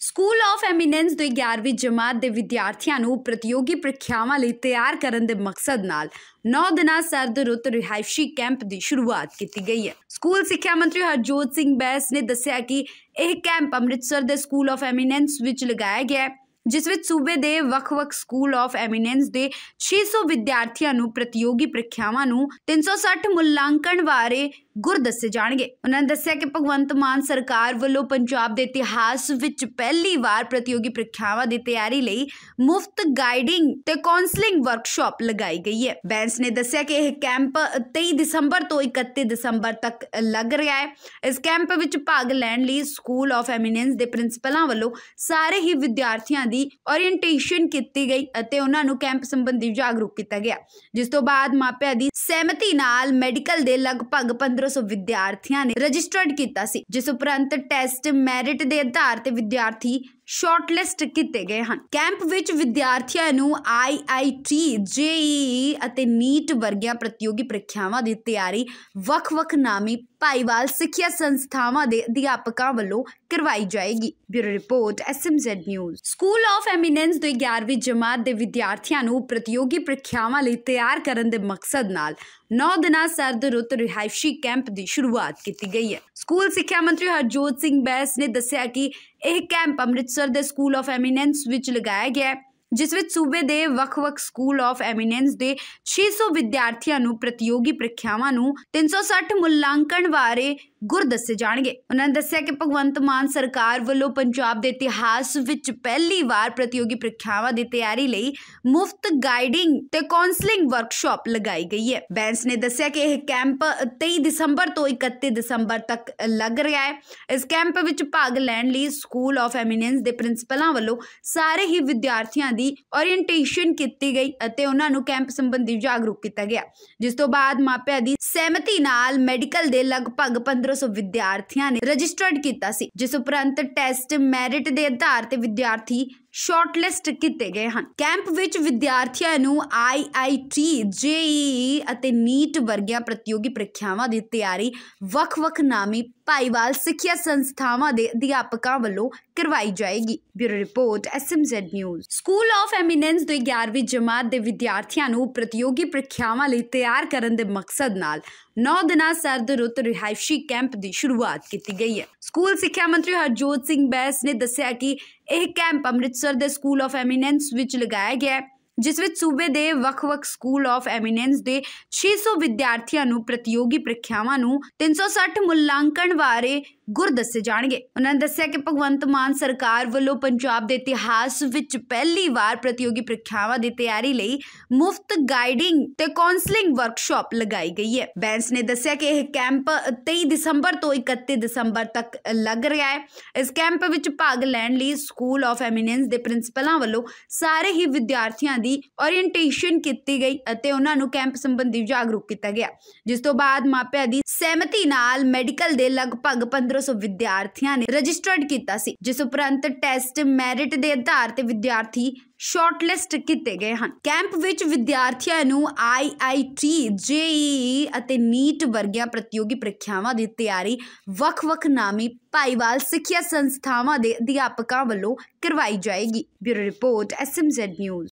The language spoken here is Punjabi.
ਸਕੂਲ ਆਫ ਐਮੀਨੈਂਸ ਦੇ 11ਵੀਂ ਜਮਾਤ ਦੇ ਵਿਦਿਆਰਥੀਆਂ ਨੂੰ ਪ੍ਰਤੀਯੋਗੀ ਪ੍ਰੀਖਿਆਵਾਂ ਲਈ ਤਿਆਰ ਕਰਨ ਦੇ ਮਕਸਦ ਨਾਲ 9 ਦਿਨਾਂ ਸਰਦ ਰੁੱਤ ਰਿਹਾਇਸ਼ੀ ਕੈਂਪ ਦੀ ਸ਼ੁਰੂਆਤ ਕੀਤੀ ਗਈ ਹੈ। ਸਕੂਲ ਸਿੱਖਿਆ ਮੰਤਰੀ ਹਰਜੋਤ ਸਿੰਘ ਬੈਂਸ ਨੇ ਦੱਸਿਆ ਕਿ ਇਹ ਕੈਂਪ ਅੰਮ੍ਰਿਤਸਰ ਦੇ ਸਕੂਲ ਆਫ ਐਮੀਨੈਂਸ ਵਿੱਚ ਲਗਾਇਆ ਗਿਆ ਹੈ, ਜਿਸ ਵਿੱਚ ਸੂਬੇ ਦੇ ਵੱਖ-ਵੱਖ ਸਕੂਲ ਆਫ ਐਮੀਨੈਂਸ ਦੇ 600 ਵਿਦਿਆਰਥੀਆਂ ਨੂੰ ਪ੍ਰਤੀਯੋਗੀ ਪ੍ਰੀਖਿਆਵਾਂ ਨੂੰ 360 ਮੁਲਾਂਕਣ ਬਾਰੇ ਗੁਰ ਦੱਸੇ ਜਾਣਗੇ। ਉਹਨਾਂ ਨੇ ਦੱਸਿਆ ਕਿ ਭਗਵੰਤ ਮਾਨ ਸਰਕਾਰ ਵੱਲੋਂ ਪੰਜਾਬ ਦੇ ਇਤਿਹਾਸ ਵਿੱਚ ਪਹਿਲੀ ਵਾਰ ਪ੍ਰਤੀਯੋਗੀ ਪ੍ਰੀਖਿਆਵਾਂ ਦੀ ਤਿਆਰੀ ਲਈ ਮੁਫਤ ਗਾਈਡਿੰਗ ਤੇ ਕਾਉਂਸਲਿੰਗ ਵਰਕਸ਼ਾਪ ਲਗਾਈ ਗਈ ਹੈ। ਬੈਂਸ ਨੇ ਦੱਸਿਆ ਕਿ ਇਹ ਕੈਂਪ 23 ਦਸੰਬਰ ਤੋਂ 31 ਦਸੰਬਰ ਤੱਕ ਲੱਗ ਰਿਹਾ ਹੈ। ਇਸ ਕੈਂਪ ਵਿੱਚ ਭਾਗ ਲੈਣ ਲਈ ਸਕੂਲ ਆਫ ਐਮੀਨੈਂਸ ਦੇ ਪ੍ਰਿੰਸੀਪਲਾਂ ਵੱਲੋਂ ਸਾਰੇ ਹੀ ਵਿਦਿਆਰਥੀਆਂ ਦੀ ਓਰੀਐਂਟੇਸ਼ਨ ਕੀਤੀ ਗਈ ਅਤੇ ਉਹਨਾਂ ਨੂੰ ਕੈਂਪ ਸੰਬੰਧੀ ਜਾਗਰੂਕ ਕੀਤਾ ਗਿਆ, ਜਿਸ ਤੋਂ ਬਾਅਦ ਮਾਪਿਆਂ ਦੀ ਸਹਿਮਤੀ ਨਾਲ ਮੈਡੀਕਲ ਦੇ ਲਗਭਗ 1500 ਵਿਦਿਆਰਥੀਆਂ ਨੇ ਰਜਿਸਟਰਡ ਕੀਤਾ ਸੀ, ਜਿਸ ਉਪਰੰਤ ਟੈਸਟ ਮੈਰਿਟ ਦੇ ਆਧਾਰ ਤੇ ਵਿਦਿਆਰਥੀ ਸ਼ਾਰਟਲਿਸਟ ਕੀਤੇ ਗਏ ਹਨ। ਕੈਂਪ ਵਿੱਚ ਵਿਦਿਆਰਥੀਆਂ ਨੂੰ IIT, JEE ਅਤੇ ਨੀਟ ਵਰਗੀਆਂ ਪ੍ਰਤੀਯੋਗੀ ਪ੍ਰੀਖਿਆਵਾਂ ਦੀ ਤਿਆਰੀ ਵੱਖ-ਵੱਖ ਨਾਮੀ ਭਾਈਵਾਲ ਸਿੱਖਿਆ ਸੰਸਥਾਵਾਂ ਦੇ ਅਧਿਆਪਕਾਂ ਵੱਲੋਂ ਕਰਵਾਈ ਜਾਏਗੀ। Bureau report SMZ news. School of eminence ਦੇ 11ਵੀਂ ਜਮਾਤ ਦੇ ਵਿਦਿਆਰਥੀਆਂ ਨੂੰ ਪ੍ਰਤੀਯੋਗੀ ਪ੍ਰੀਖਿਆਵਾਂ ਲਈ ਤਿਆਰ ਕਰਨ ਦੇ ਮਕਸਦ ਨਾਲ 9 ਦਿਨਾਂ ਸਰਦ ਰੁੱਤ ਰਿਹਾਇਸ਼ੀ ਕੈਂਪ ਦੀ ਸ਼ੁਰੂਆਤ ਕੀਤੀ ਗਈ ਹੈ। ਸਕੂਲ ਸਿੱਖਿਆ ਮੰਤਰੀ ਹਰਜੋਤ ਸਿੰਘ ਬੈਂਸ ਨੇ ਦੱਸਿਆ ਕਿ ਇਹ ਕੈਂਪ ਅੰਮ੍ਰਿਤਸਰ ਦੇ ਸਕੂਲ ਆਫ ਐਮੀਨੈਂਸ ਵਿੱਚ ਲਗਾਇਆ ਗਿਆ ਹੈ, ਜਿਸ ਵਿੱਚ ਸੂਬੇ ਦੇ ਵੱਖ-ਵੱਖ ਸਕੂਲ ਆਫ ਐਮੀਨੈਂਸ ਦੇ 600 ਵਿਦਿਆਰਥੀਆਂ ਨੂੰ ਪ੍ਰਤੀਯੋਗੀ ਪ੍ਰੀਖਿਆਵਾਂ ਨੂੰ 360 ਮੁਲਾਂਕਣ ਬਾਰੇ ਗੁਰ ਦੱਸੇ ਜਾਣਗੇ। ਉਹਨਾਂ ਨੇ ਦੱਸਿਆ ਕਿ ਭਗਵੰਤ ਮਾਨ ਸਰਕਾਰ ਵੱਲੋਂ ਪੰਜਾਬ ਦੇ ਇਤਿਹਾਸ ਵਿੱਚ ਪਹਿਲੀ ਵਾਰ ਪ੍ਰਤੀਯੋਗੀ ਪ੍ਰੀਖਿਆਵਾਂ ਦੀ ਤਿਆਰੀ ਲਈ ਮੁਫਤ ਗਾਈਡਿੰਗ ਤੇ ਕਾਉਂਸਲਿੰਗ ਵਰਕਸ਼ਾਪ ਲਗਾਈ ਗਈ ਹੈ। ਬੈਂਸ ਨੇ ਦੱਸਿਆ ਕਿ ਇਹ ਕੈਂਪ 23 ਦਸੰਬਰ ਤੋਂ 31 ਦਸੰਬਰ ਤੱਕ ਲੱਗ ਰਿਹਾ ਹੈ। ਇਸ ਕੈਂਪ ਵਿੱਚ ਭਾਗ ਲੈਣ ਲਈ ਸਕੂਲ ਆਫ ਐਮੀਨੈਂਸ ਦੇ ਪ੍ਰਿੰਸੀਪਲਾਂ ਵੱਲੋਂ ਸਾਰੇ ਹੀ ਵਿਦਿਆਰਥੀਆਂ ਦੀ ਓਰੀਐਂਟੇਸ਼ਨ ਕੀਤੀ ਗਈ ਅਤੇ ਉਹਨਾਂ ਨੂੰ ਕੈਂਪ ਸੰਬੰਧੀ ਜਾਗਰੂਕ ਕੀਤਾ ਗਿਆ, ਜਿਸ ਤੋਂ ਬਾਅਦ ਮਾਪਿਆਂ ਦੀ ਸਹਿਮਤੀ ਨਾਲ ਮੈਡੀਕਲ ਦੇ ਲਗਭਗ 1500 ਵਿਦਿਆਰਥੀਆਂ ਨੇ ਰਜਿਸਟਰਡ ਕੀਤਾ ਸੀ, ਜਿਸ ਉਪਰੰਤ ਟੈਸਟ ਮੈਰਿਟ ਦੇ ਆਧਾਰ ਤੇ ਵਿਦਿਆਰਥੀ ਸ਼ਾਰਟਲਿਸਟ ਕੀਤੇ ਗਏ ਹਨ। ਕੈਂਪ ਵਿੱਚ ਵਿਦਿਆਰਥੀਆਂ ਨੂੰ IIT, JEE ਅਤੇ ਨੀਟ ਵਰਗੀਆਂ ਪ੍ਰਤੀਯੋਗੀ ਪ੍ਰੀਖਿਆਵਾਂ ਦੀ ਤਿਆਰੀ ਵੱਖ-ਵੱਖ ਨਾਮੀ ਭਾਈਵਾਲ ਸਿੱਖਿਆ ਸੰਸਥਾਵਾਂ ਦੇ ਅਧਿਆਪਕਾਂ ਵੱਲੋਂ ਕਰਵਾਈ ਜਾਏਗੀ। Bureau report SMZ news. School of eminence ਦੇ 11ਵੀਂ ਜਮਾਤ ਦੇ ਵਿਦਿਆਰਥੀਆਂ ਨੂੰ ਪ੍ਰਤੀਯੋਗੀ ਪ੍ਰੀਖਿਆਵਾਂ ਲਈ ਤਿਆਰ ਕਰਨ ਦੇ ਮਕਸਦ ਨਾਲ 9 ਦਿਨਾਂ ਸਰਦ ਰੁੱਤ ਰਿਹਾਇਸ਼ੀ ਕੈਂਪ ਦੀ ਸ਼ੁਰੂਆਤ ਕੀਤੀ ਗਈ ਹੈ। ਸਕੂਲ ਸਿੱਖਿਆ ਮੰਤਰੀ ਹਰਜੋਤ ਸਿੰਘ ਬੈਂਸ ਨੇ ਦੱਸਿਆ ਕਿ ਇਹ ਕੈਂਪ ਅੰਮ੍ਰਿਤਸਰ ਦੇ ਸਕੂਲ ਆਫ ਐਮੀਨੈਂਸ ਵਿੱਚ ਲਗਾਇਆ ਗਿਆ ਹੈ, ਜਿਸ ਵਿੱਚ ਸੂਬੇ ਦੇ ਵੱਖ-ਵੱਖ ਸਕੂਲ ਆਫ ਐਮੀਨੈਂਸ ਦੇ 600 ਵਿਦਿਆਰਥੀਆਂ ਨੂੰ ਪ੍ਰਤੀਯੋਗੀ ਪ੍ਰੀਖਿਆਵਾਂ ਨੂੰ 360 ਮੁਲਾਂਕਣ ਬਾਰੇ ਗੁਰ ਦੱਸੇ ਜਾਣਗੇ। ਉਹਨਾਂ ਨੇ ਦੱਸਿਆ ਕਿ ਭਗਵੰਤ ਮਾਨ ਸਰਕਾਰ ਵੱਲੋਂ ਪੰਜਾਬ ਦੇ ਇਤਿਹਾਸ ਵਿੱਚ ਪਹਿਲੀ ਵਾਰ ਪ੍ਰਤੀਯੋਗੀ ਪ੍ਰੀਖਿਆਵਾਂ ਦੀ ਤਿਆਰੀ ਲਈ ਮੁਫਤ ਗਾਈਡਿੰਗ ਤੇ ਕਾਉਂਸਲਿੰਗ ਵਰਕਸ਼ਾਪ ਲਗਾਈ ਗਈ ਹੈ। ਬੈਂਸ ਨੇ ਦੱਸਿਆ ਕਿ ਇਹ ਕੈਂਪ 23 ਦਸੰਬਰ ਤੋਂ 31 ਦਸੰਬਰ ਤੱਕ ਲੱਗ ਰਿਹਾ ਹੈ। ਇਸ ਕੈਂਪ ਵਿੱਚ ਭਾਗ ਲੈਣ ਲਈ ਸਕੂਲ ਆਫ ਐਮੀਨੈਂਸ ਦੇ ਪ੍ਰਿੰਸੀਪਲਾਂ ਵੱਲੋਂ ਸਾਰੇ ਹੀ ਵਿਦਿਆਰਥੀਆਂ ਦੀ ਓਰੀਐਂਟੇਸ਼ਨ ਕੀਤੀ ਗਈ ਅਤੇ ਉਹਨਾਂ ਨੂੰ ਕੈਂਪ ਸੰਬੰਧੀ ਜਾਗਰੂਕ ਕੀਤਾ ਗਿਆ, ਜਿਸ ਤੋਂ ਬਾਅਦ ਮਾਪਿਆਂ ਦੀ ਸਹਿਮਤੀ ਨਾਲ ਮੈਡੀਕਲ ਦੇ ਲਗਭਗ 1500 ਵਿਦਿਆਰਥੀਆਂ ਨੇ ਰਜਿਸਟਰਡ ਕੀਤਾ ਸੀ, ਜਿਸ ਉਪਰੰਤ ਟੈਸਟ ਮੈਰਿਟ ਦੇ ਆਧਾਰ ਤੇ ਵਿਦਿਆਰਥੀ ਸ਼ਾਰਟਲਿਸਟ ਕੀਤੇ ਗਏ ਹਨ। ਕੈਂਪ ਵਿੱਚ ਵਿਦਿਆਰਥੀਆਂ ਨੂੰ IIT, JEE ਅਤੇ ਨੀਟ ਵਰਗੀਆਂ ਪ੍ਰਤੀਯੋਗੀ ਪ੍ਰੀਖਿਆਵਾਂ ਦੀ ਤਿਆਰੀ ਵੱਖ-ਵੱਖ ਨਾਮੀ ਭਾਈਵਾਲ ਸਿੱਖਿਆ ਸੰਸਥਾਵਾਂ ਦੇ ਅਧਿਆਪਕਾਂ ਵੱਲੋਂ ਕਰਵਾਈ ਜਾਏਗੀ। Bureau report SMZ news.